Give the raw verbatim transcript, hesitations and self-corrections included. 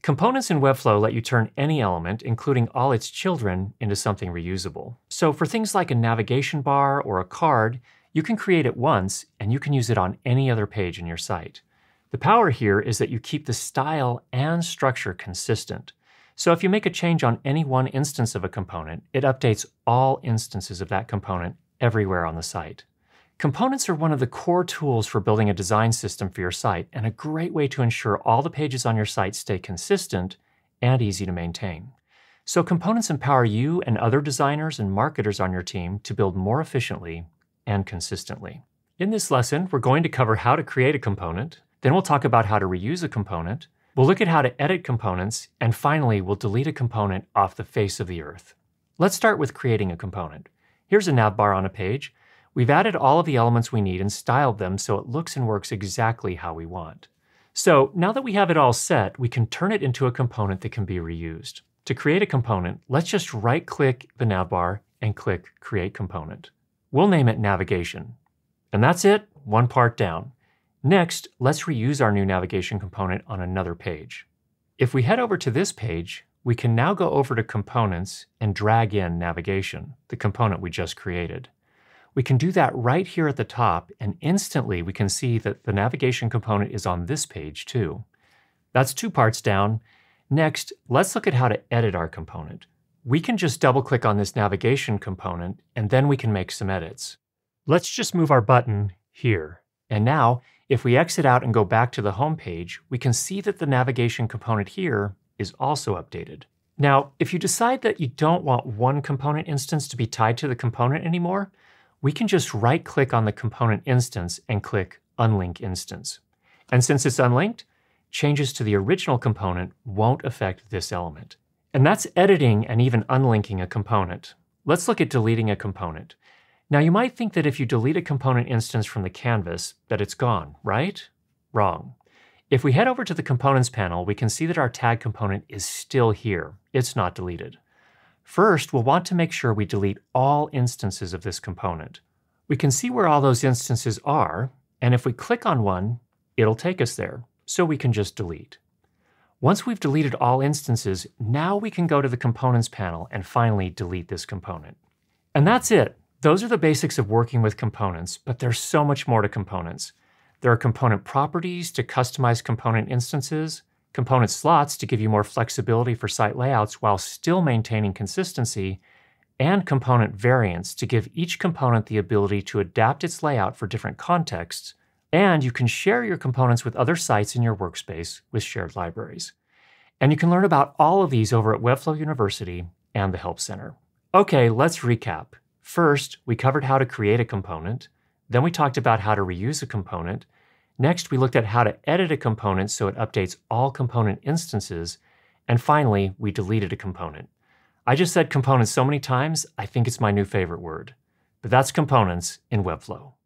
Components in Webflow let you turn any element, including all its children, into something reusable. So for things like a navigation bar or a card, you can create it once and you can use it on any other page in your site. The power here is that you keep the style and structure consistent. So if you make a change on any one instance of a component, it updates all instances of that component everywhere on the site. Components are one of the core tools for building a design system for your site and a great way to ensure all the pages on your site stay consistent and easy to maintain. So components empower you and other designers and marketers on your team to build more efficiently and consistently. In this lesson, we're going to cover how to create a component, then we'll talk about how to reuse a component, we'll look at how to edit components, and finally, we'll delete a component off the face of the earth. Let's start with creating a component. Here's a nav bar on a page. We've added all of the elements we need and styled them so it looks and works exactly how we want. So now that we have it all set, we can turn it into a component that can be reused. To create a component, let's just right-click the navbar and click Create Component. We'll name it Navigation. And that's it, one part down. Next, let's reuse our new navigation component on another page. If we head over to this page, we can now go over to Components and drag in Navigation, the component we just created. We can do that right here at the top, and instantly we can see that the navigation component is on this page too. That's two parts down. Next, let's look at how to edit our component. We can just double-click on this navigation component, and then we can make some edits. Let's just move our button here. And now, if we exit out and go back to the home page, we can see that the navigation component here is also updated. Now, if you decide that you don't want one component instance to be tied to the component anymore, we can just right-click on the component instance and click Unlink Instance. And since it's unlinked, changes to the original component won't affect this element. And that's editing and even unlinking a component. Let's look at deleting a component. Now you might think that if you delete a component instance from the canvas, that it's gone, right? Wrong. If we head over to the Components panel, we can see that our tag component is still here. It's not deleted. First, we'll want to make sure we delete all instances of this component. We can see where all those instances are, and if we click on one, it'll take us there, so we can just delete. Once we've deleted all instances, now we can go to the Components panel and finally delete this component. And that's it. Those are the basics of working with components, but there's so much more to components. There are component properties to customize component instances, component slots to give you more flexibility for site layouts while still maintaining consistency, and component variants to give each component the ability to adapt its layout for different contexts, and you can share your components with other sites in your workspace with shared libraries. And you can learn about all of these over at Webflow University and the Help Center. Okay, let's recap. First, we covered how to create a component. Then we talked about how to reuse a component. Next, we looked at how to edit a component so it updates all component instances. And finally, we deleted a component. I just said components so many times, I think it's my new favorite word. But that's components in Webflow.